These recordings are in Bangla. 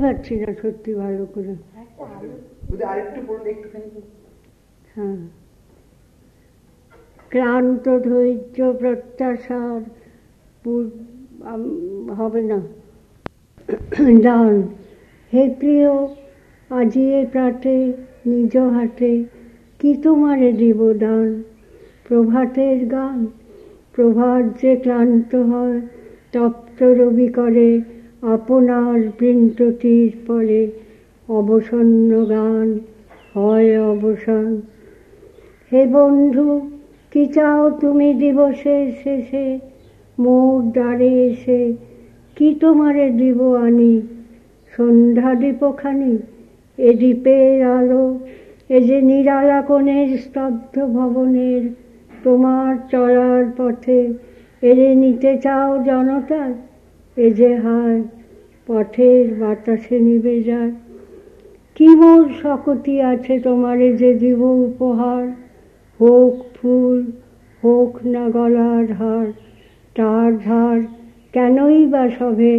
পাচ্ছি না সত্যি ভালো করে। হ্যাঁ, ক্লান্ত ধৈর্য প্রত্যাশার হবে না। দান হে প্রিয়, আজি এ প্রাতে নিজ হাতে কি তোমারে দিব দান। প্রভাতের গান, প্রভাত যে ক্লান্ত হয় তপ্ত রবি করে আপনার বৃন্তটির পরে অবসন্ন গান হয় অবসান। হে বন্ধু, কি চাও তুমি দিবসের শেষে মোর দ্বারে এসে কি তোমারে দিব আনি। সন্ধ্যা দীপখানি, এ দ্বীপের আলো, এ যে নিরালা কোণের স্তব্ধ ভবনের তোমার চলার পথে এরে নিতে চাও জনতা। এ যে হায় পথের বাতাসে নিবে যায়। কি মোর শকতি আছে তোমারে যে দিব উপহার। হোক ফুল, হোক না গলার হার, তার ধার কেনই বা সবে।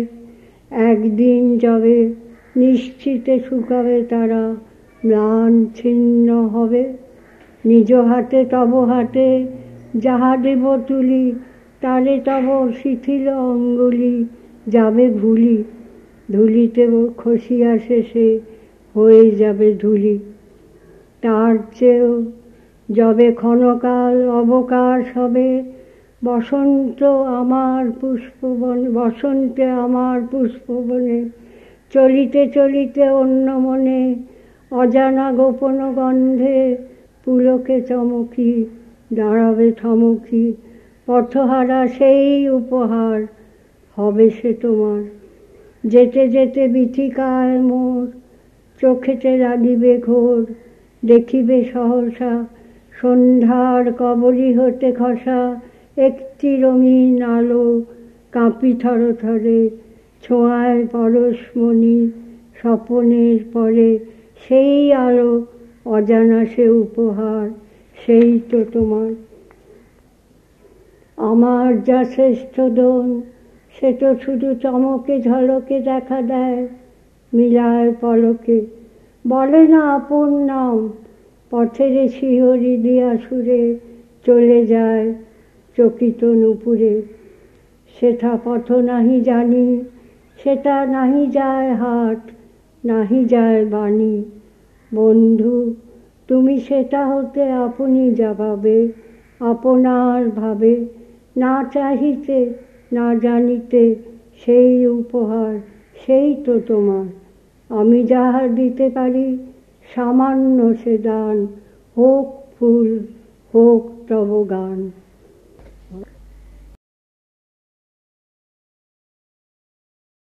একদিন যাবে নিশ্চিতে শুকাবে তারা, ম্লান ছিন্ন হবে। নিজ হাতে তব হাতে যাহা দেব তুলি, তারে তব শিথিল অঙ্গুলি যাবে ভুলি। ধুলিতে খসিয়া শেষে হয়ে যাবে ধুলি। তার চেয়েও যবে ক্ষণকাল অবকাশ হবে, বসন্ত আমার পুষ্পবনে, বসন্তে আমার পুষ্পবনে চলিতে চলিতে অন্য মনে অজানা গোপন গন্ধে পুলকে চমকি দাঁড়াবে থমকি। পথহারা সেই উপহার হবে সে তোমার। যেতে যেতে বিথিকায় মোর চোখেতে লাগিবে ঘোর, দেখিবে সহসা সন্ধ্যার কবরী হতে খসা একটি রঙিন আলো কাঁপি থরে থরে ছোঁয়ায় পরশমণি স্বপনের পরে। সেই আলো অজানা সে উপহার, সেই তো তোমার। আমার যা শ্রেষ্ঠ দোন সে তো শুধু চমকে ঝলকে দেখা দেয়, মিলায় পলকে বলে না আপন নাম। পথের শিহরি দিয়া সুরে চলে যায় চকিত নুপুরে। সেথা পথ নাহি জানি, সেটা নাহি যায় হাট, নাহি যায় বাণী। বন্ধু, তুমি সেটা হতে আপনি যাবাবে আপনার ভাবে। না চাহিতে না জানিতে সেই উপহার, সেই তো তোমার। আমি যাহা দিতে পারি সামান্য সে দান। হোক ফুল, হোক তব গান।